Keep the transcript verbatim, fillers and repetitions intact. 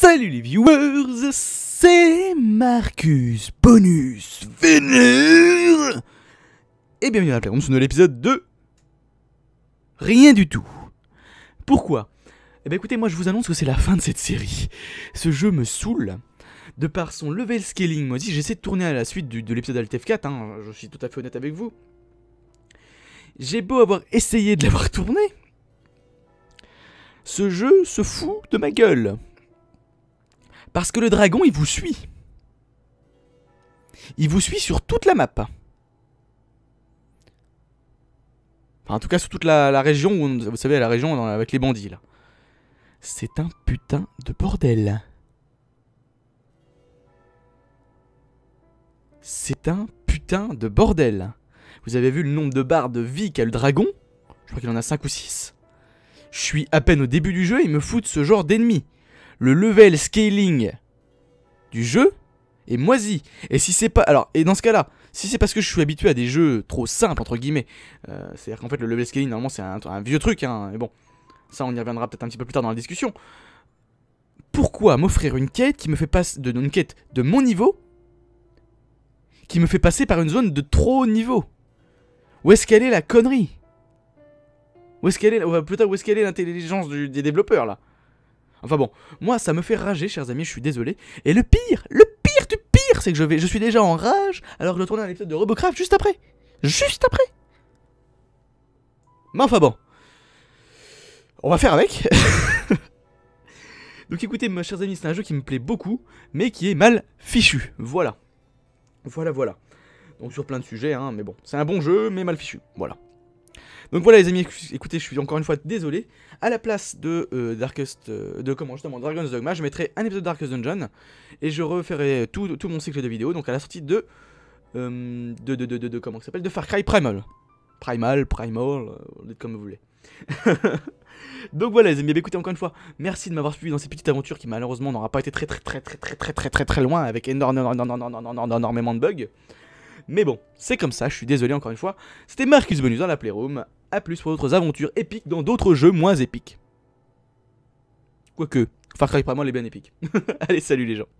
Salut les viewers, c'est Marcus Bonus Vénère et bienvenue dans la Playroom sur l'épisode de Rien du tout. Pourquoi? Eh bien écoutez, moi je vous annonce que c'est la fin de cette série. Ce jeu me saoule. De par son level scaling, moi aussi j'essaie de tourner à la suite du, de l'épisode Alt F quatre, hein, je suis tout à fait honnête avec vous. J'ai beau avoir essayé de l'avoir tourné, ce jeu se fout de ma gueule. Parce que le dragon, il vous suit. Il vous suit sur toute la map. Enfin, en tout cas, sur toute la, la région, où, vous savez, la région dans, avec les bandits, là. C'est un putain de bordel. C'est un putain de bordel. Vous avez vu le nombre de barres de vie qu'a le dragon? Je crois qu'il en a cinq ou six. Je suis à peine au début du jeu et il me fout de ce genre d'ennemis. Le level scaling du jeu est moisi. Et si c'est pas... Alors, et dans ce cas-là, si c'est parce que je suis habitué à des jeux trop simples, entre guillemets, euh, c'est-à-dire qu'en fait, le level scaling, normalement, c'est un, un vieux truc, hein, mais bon, ça, on y reviendra peut-être un petit peu plus tard dans la discussion. Pourquoi m'offrir une quête qui me fait passer... De, une quête de mon niveau, qui me fait passer par une zone de trop haut niveau? Où est-ce qu'elle est, la connerie? Où est-ce qu'elle est, ou plutôt où est-ce qu'elle est l'intelligence des développeurs, là? Enfin bon, moi ça me fait rager, chers amis, je suis désolé. Et le pire, le pire du pire, c'est que je vais, je suis déjà en rage alors que je tourne un épisode de Robocraft juste après. Juste après. Mais enfin bon. On va faire avec. Donc écoutez, mes chers amis, c'est un jeu qui me plaît beaucoup, mais qui est mal fichu. Voilà. Voilà, voilà. Donc sur plein de sujets, hein, mais bon. C'est un bon jeu, mais mal fichu. Voilà. Donc voilà les amis, écoutez, je suis encore une fois désolé. À la place de euh, Darkest, euh, de comment justement Dragon's Dogma, je mettrai un épisode de Darkest Dungeon et je referai tout, tout mon cycle de vidéos. Donc à la sortie de euh, de, de, de, de, de comment ça s'appelle, de Far Cry Primal, Primal, Primal, euh, dites comme vous voulez. Donc voilà les amis, écoutez encore une fois, merci de m'avoir suivi dans cette petite aventure qui malheureusement n'aura pas été très très très très très très très très très loin avec énormément de bugs. Mais bon, c'est comme ça, je suis désolé encore une fois. C'était Marcus Bonus dans la Playroom. A plus pour d'autres aventures épiques dans d'autres jeux moins épiques. Quoique, Far Cry Primal est bien épique. Allez, salut les gens.